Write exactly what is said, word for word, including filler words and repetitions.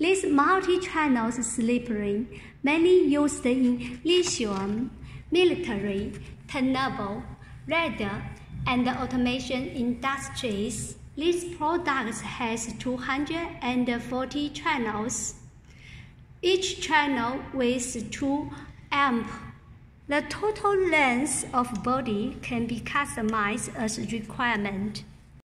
This multi-channel sleep ring, mainly used in lithium, military, naval, radar, and automation industries. This product has two hundred forty channels, each channel with two amps. The total length of body can be customized as requirement.